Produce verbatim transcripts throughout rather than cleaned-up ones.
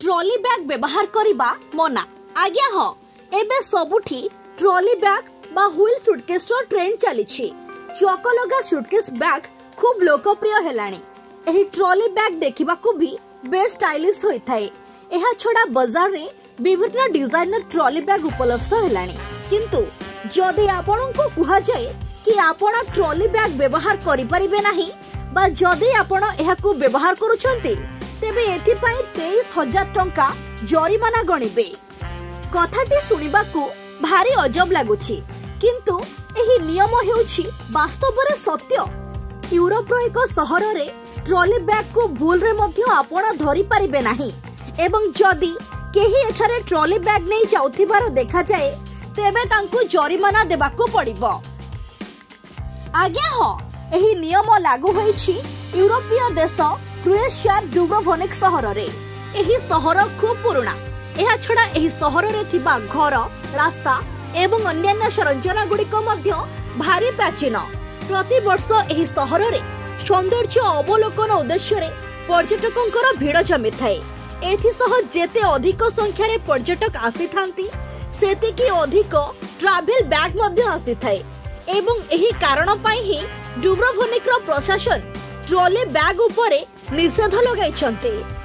Trolley bag व्यवहार करिबा मना। आज्ञा हाँ, एबे सबुठी ट्रॉली बैग बा व्हील सुटकेस रो ट्रेंड चलीछि। चक लगा सुटकेस बैग खूब लोकप्रिय हेलाणी। एही ट्रॉली बैग देखिबा को भी बेस्ट स्टाइलिश होई थाए। एहा छडा बाजार रे विभिन्न डिजाइनर ट्रॉली बैग उपलब्ध हेलाणी। किंतु जदि आपनको कुहा जाए कि आपण ट्रॉली बैग व्यवहार करि परिबे नाही बा जदि आपण एहाकू व्यवहार करूछंती तेबे एथिपाई तेईस हजार टंका जरिमाना गणिबे। कथाटी सुनिबाकू भारी अजब लागुछि, किंतु एही नियम हेउछि वास्तव रे सत्य। यूरोप रो एक शहर रे ट्रॉली बैग को भूल रे मध्य आपण धरि परिबे नाही एवं जदि केही एठारे ट्रॉली बैग नै जाउथिबार देखा जाए तेबे तांकू जरिमाना देबाकू पड़िबो। आज्ञा हाँ, एही नियम लागू होईछि यूरोपीय देश क्रोएशिया डुब्रोवनिक शहर रे। एही शहर खूब पुराना। एहा छडा एही शहर रे थिबा घर, रास्ता एवं अन्यान्य संरचना गुड़िक मध्य भारी प्राचीन। प्रति वर्ष एही शहर रे सौंदर्य अवलोकन उद्देश्य रे पर्यटकंकर भीड़ जमी थाए। एथि सह जेते अधिक संख्या रे पर्यटक आसी थांती सेतिकी अधिक ट्रैवल बैग मध्य आसी थाए एवं एही कारण पाई ही डुब्रोवनिक रो प्रशासन ट्रॉली बैग उपरे निषेध लगाइछन्ते।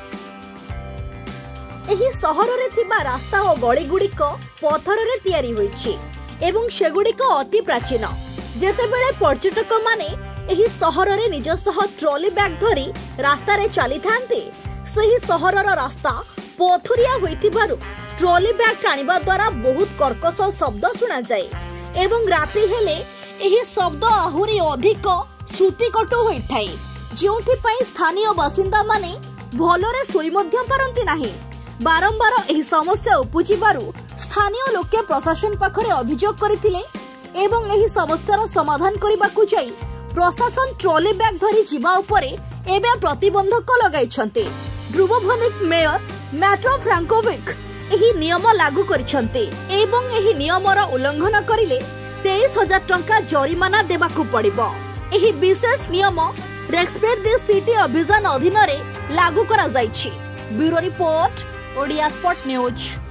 एही शहर रे थिबा रास्ता और गली गुड़िक पत्थर रे तैयारी होईछि एवं सेगुड़िक अति प्राचीन। जेतेबेले पर्यटक माने एही शहर रे निजसह ट्रॉली बैग धरी रास्ता रे चली थांते सही शहरर रास्ता पथुरिया होइथिबारु ट्रॉली बैग टाणिबा द्वारा बहुत कर्कश शब्द सुना जाए एवं राति हेले एही शब्द आहुरी अधिक श्रुतिकटु होइथाए, जोंथि पई स्थानीय बासिंदा माने भलरे सोई मध्य पारंती नाही। बारंबार एही समस्या उपजिबारु स्थानीय लोके प्रशासन पाखरे अभियोग करथिले एवं एही समस्यार समाधान करिबाकू जाई प्रशासन ट्रॉली बैग धरी जिबा उपरे एबे प्रतिबंधक लगाइछन्ते। डुब्रोवनिक मेयर मैटो फ्रांकोविक एही नियम लागू करिछन्ते एवं एही नियमर उल्लंघन करिले तेईस हजार टंका जरिमाना देबाकू पड़िबो। एही विशेष नियम रेस्पेक्ट द सिटी अभियान अधीन रे लागू करा जाइछि। Bureau report, Odia spot news.